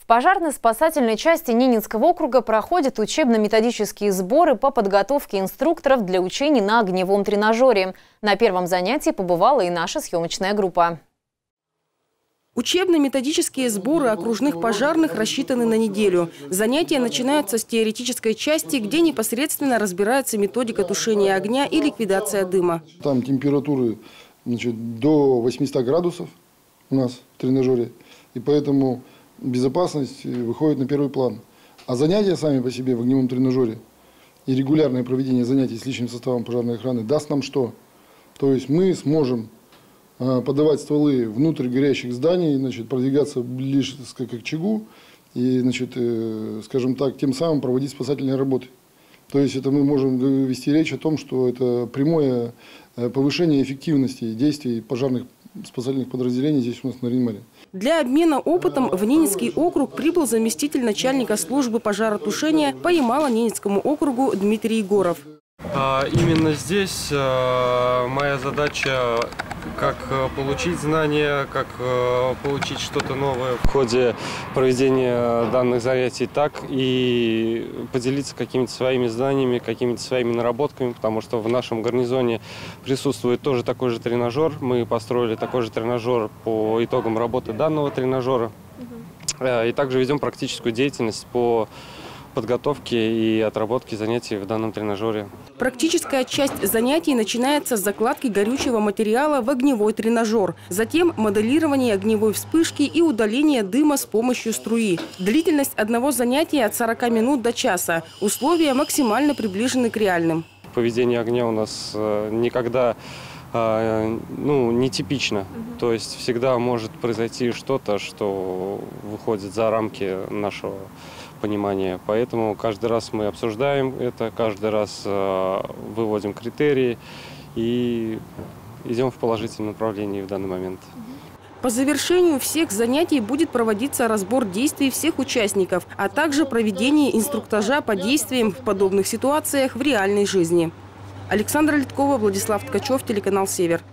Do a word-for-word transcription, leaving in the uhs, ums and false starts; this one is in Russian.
В пожарно-спасательной части Ненецкого округа проходят учебно-методические сборы по подготовке инструкторов для учений на огневом тренажере. На первом занятии побывала и наша съемочная группа. Учебно-методические сборы окружных пожарных рассчитаны на неделю. Занятия начинаются с теоретической части, где непосредственно разбирается методика тушения огня и ликвидация дыма. Там температуры, значит, до восьмисот градусов у нас в тренажере, и поэтому безопасность выходит на первый план. А занятия сами по себе в огневом тренажере и регулярное проведение занятий с личным составом пожарной охраны даст нам что? То есть мы сможем подавать стволы внутрь горящих зданий, значит, продвигаться ближе к очагу и, значит, скажем так, тем самым проводить спасательные работы. То есть это мы можем вести речь о том, что это прямое повышение эффективности действий пожарных спасательных подразделений здесь у нас на Рейнмаре. Для обмена опытом в Ненецкий округ прибыл заместитель начальника службы пожаротушения по Ямало-Ненецкому округу Дмитрий Егоров. А, именно здесь а, моя задача как получить знания, как получить что-то новое в ходе проведения данных занятий, так и поделиться какими-то своими знаниями, какими-то своими наработками, потому что в нашем гарнизоне присутствует тоже такой же тренажер. Мы построили такой же тренажер по итогам работы данного тренажера. И также ведем практическую деятельность по подготовки и отработки занятий в данном тренажере. Практическая часть занятий начинается с закладки горючего материала в огневой тренажер. Затем моделирование огневой вспышки и удаление дыма с помощью струи. Длительность одного занятия от сорока минут до часа. Условия максимально приближены к реальным. Поведение огня у нас никогда ну, нетипично. То есть всегда может произойти что-то, что выходит за рамки нашего понимания. Поэтому каждый раз мы обсуждаем это, каждый раз э, выводим критерии и идем в положительном направлении в данный момент. По завершению всех занятий будет проводиться разбор действий всех участников, а также проведение инструктажа по действиям в подобных ситуациях в реальной жизни. Александра Литкова, Владислав Ткачев, телеканал «Север».